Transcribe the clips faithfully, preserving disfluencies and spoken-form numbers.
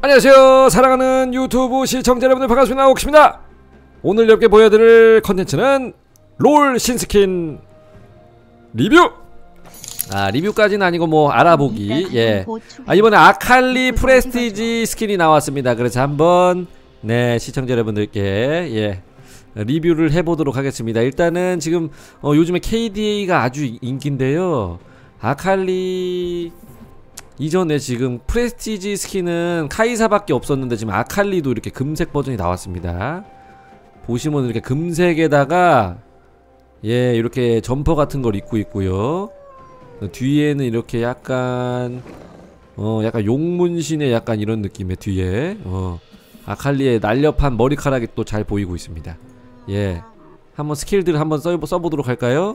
안녕하세요. 사랑하는 유튜브 시청자 여러분들 반갑습니다. 옥십니다. 오늘 여러분께 보여드릴 컨텐츠는 롤 신스킨 리뷰! 아, 리뷰까지는 아니고 뭐 알아보기. 예. 아, 이번에 아칼리 프레스티지 스킨이 나왔습니다. 그래서 한번 네 시청자 여러분들께 예 리뷰를 해보도록 하겠습니다. 일단은 지금 어, 요즘에 케이디에이가 아주 인기인데요. 아칼리 이전에 지금 프레스티지 스킨은 카이사밖에 없었는데 지금 아칼리도 이렇게 금색 버전이 나왔습니다. 보시면 이렇게 금색에다가 예 이렇게 점퍼 같은 걸 입고 있고요. 뒤에는 이렇게 약간 어 약간 용문신의 약간 이런 느낌의 뒤에 어 아칼리의 날렵한 머리카락이 또 잘 보이고 있습니다. 예 한번 스킬들 한번 써, 써보도록 할까요?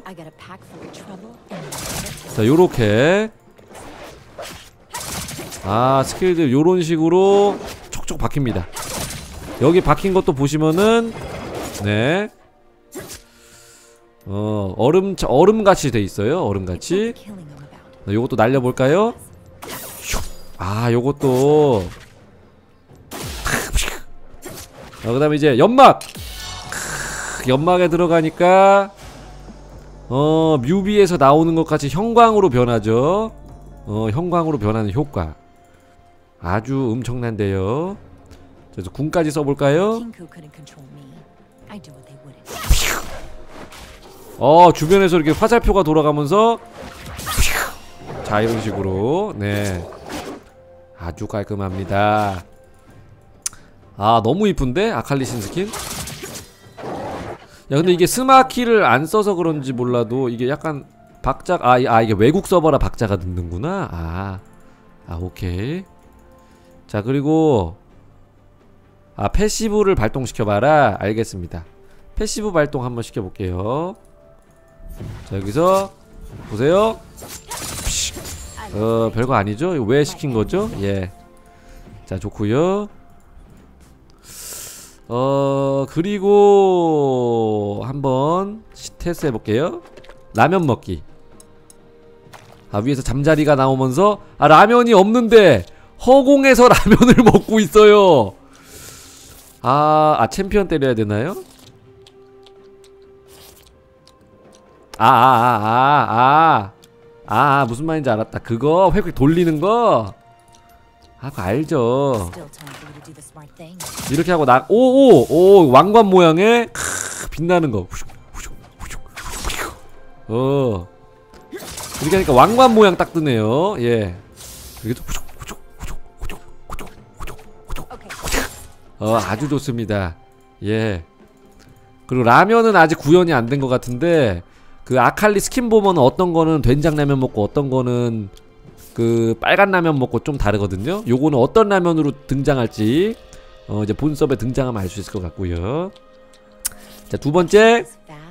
자 요렇게 아 스킬들 요런 식으로 촉촉 박힙니다. 여기 박힌 것도 보시면은 네 어 얼음 얼음같이 돼 있어요. 얼음같이. 네, 요것도 날려볼까요? 아 요것도 어, 그 다음에 이제 연막 연막에 들어가니까 어 뮤비에서 나오는 것 같이 형광으로 변하죠. 어 형광으로 변하는 효과 아주 엄청난데요. 그래서 궁까지 써볼까요? 어 주변에서 이렇게 화살표가 돌아가면서 자 이런 식으로 네 아주 깔끔합니다. 아 너무 이쁜데 아칼리 신스킨? 야 근데 이게 스마키를 안 써서 그런지 몰라도 이게 약간 박자 아, 아 이게 외국 서버라 박자가 듣는구나. 아, 아 오케이. 자 그리고 아 패시브를 발동시켜봐라. 알겠습니다. 패시브 발동 한번 시켜볼게요. 자 여기서 보세요. 어 별거 아니죠? 이거 왜 시킨거죠? 예. 자 좋구요. 어 그리고 한번 테스트 해볼게요. 라면 먹기. 아 위에서 잠자리가 나오면서 아 라면이 없는데 허공에서 라면을 먹고 있어요. 아, 아 챔피언 때려야 되나요? 아, 아, 아, 아, 아, 아, 무슨 말인지 알았다. 그거 획획 돌리는 거? 아, 그거 알죠. 이렇게 하고 나, 오, 오, 오, 왕관 모양의 크, 빛나는 거. 어. 이렇게 하니까 왕관 모양 딱 뜨네요. 예. 이게 좀 어 아주 좋습니다. 예. 그리고 라면은 아직 구현이 안 된 것 같은데 그 아칼리 스킨 보면 어떤 거는 된장라면 먹고 어떤 거는 그 빨간 라면 먹고 좀 다르거든요. 요거는 어떤 라면으로 등장할지 어 이제 본섭에 등장하면 알 수 있을 것 같고요. 자 두 번째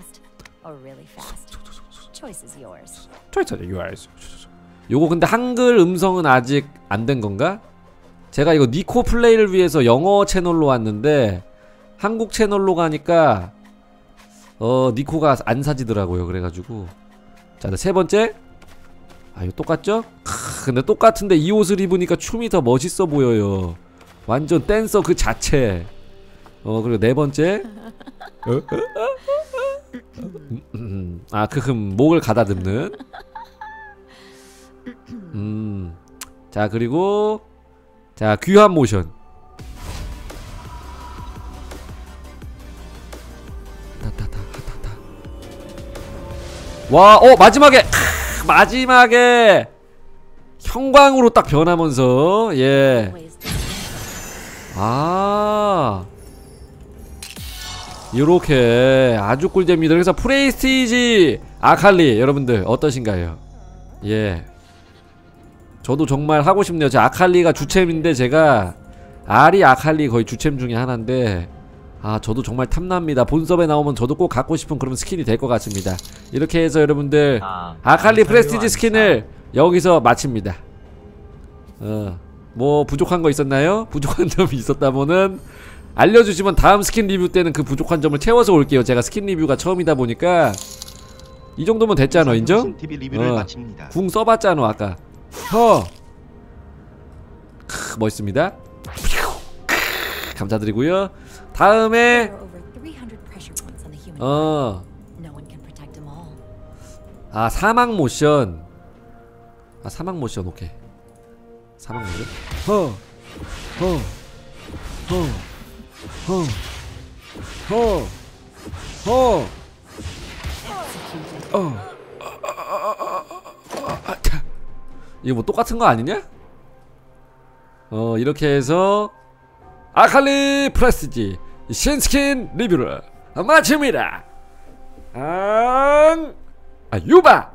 요거 근데 한글 음성은 아직 안 된 건가? 제가 이거 니코 플레이를 위해서 영어 채널로 왔는데 한국 채널로 가니까 어 니코가 안 사지더라고요. 그래가지고 자 세 번째 아 이거 똑같죠? 크, 근데 똑같은데 이 옷을 입으니까 춤이 더 멋있어 보여요. 완전 댄서 그 자체. 어 그리고 네 번째 아 크흠 목을 가다듬는 음 자 그리고 자 귀환 모션 와 어 마지막에 크, 마지막에 형광으로 딱 변하면서 예 아 요렇게 아주 꿀잼입니다. 그래서 프레스티지 아칼리 여러분들 어떠신가요? 예 저도 정말 하고 싶네요. 제 아칼리가 주챔인데 제가 아리 아칼리 거의 주챔 중에 하나인데 아 저도 정말 탐납니다. 본섭에 나오면 저도 꼭 갖고 싶은 그런 스킨이 될 것 같습니다. 이렇게 해서 여러분들 아, 아칼리 프레스티지 스킨을 여기서 마칩니다. 어, 뭐 부족한 거 있었나요? 부족한 점이 있었다면은 알려주시면 다음 스킨 리뷰 때는 그 부족한 점을 채워서 올게요. 제가 스킨 리뷰가 처음이다 보니까 이 정도면 됐잖아. 인정? 어, 궁 써봤잖아 아까. 허! 크, 멋있습니다. 감사드리고요. 다음에 어. 아 사막 모션. 아 사막 모션 오케이. 사막 모션. 허. 허. 허. 허. 허. 허. 어. 이거 뭐 똑같은 거 아니냐? 어 이렇게 해서 아칼리 프레스티지 신스킨 리뷰를 마칩니다. 아, 아 유바